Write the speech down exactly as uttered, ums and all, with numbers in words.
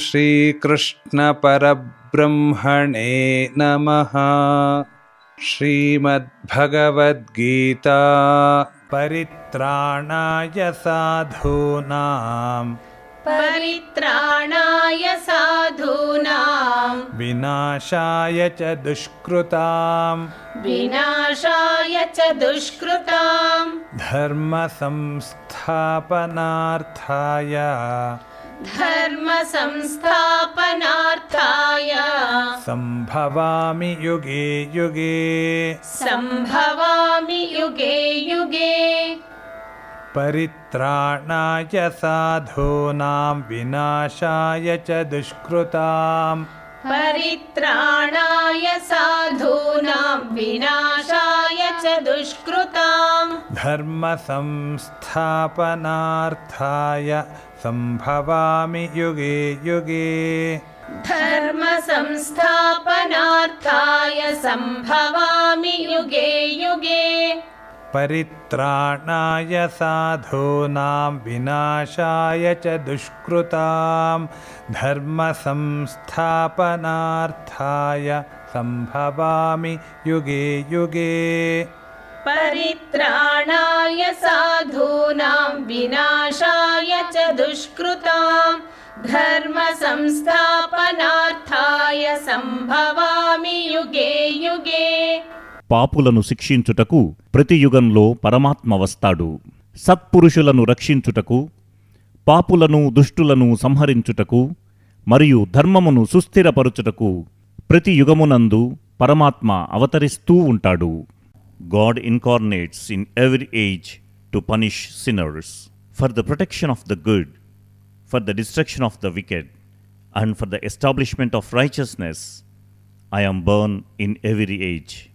श्रीकृष्णपरब्रह्मणे नमः। श्रीमद्भगवद गीता। परित्राणाय साधूनां परित्राणाय साधूनां विनाशाय च दुष्कृतां विनाशाय च दुष्कृतां धर्म संस्थापनार्थाय धर्म संस्थापनार्थाय संभवामि युगे युगे संभवामि युगे युगे। परित्राणाय साधूनां विनाशाय च दुष्कृतां परित्राणाय साधूनां विनाशाय च दुष्कृतां धर्म संस्थापनार्थाय संभवामि युगे युगे धर्म संस्थापनार्थाय संभवामि युगे युगे। परित्राणाय साधूनां विनाशाय च दुष्कृतां धर्म संस्थापनार्थाय संभवामि युगे युगे परित्राणाय साधूनां विनाशाय च दुष्कृतां धर्म संस्थापनार्थाय संभवामि युगे युगे। పాపులను శిక్షించుటకు ప్రతి యుగంలో పరమాత్మ వస్తాడు. సత్పురుషులను రక్షించుటకు, పాపులను దుష్టులను సంహరించుటకు మరియు ధర్మమును సుస్థిరపరుచుటకు ప్రతి యుగమునందు పరమాత్మ అవతరిస్తూ ఉంటాడు. God incarnates in every age to punish sinners, for the protection of the good, for the destruction of the wicked, and for the establishment of righteousness. I am born in every age.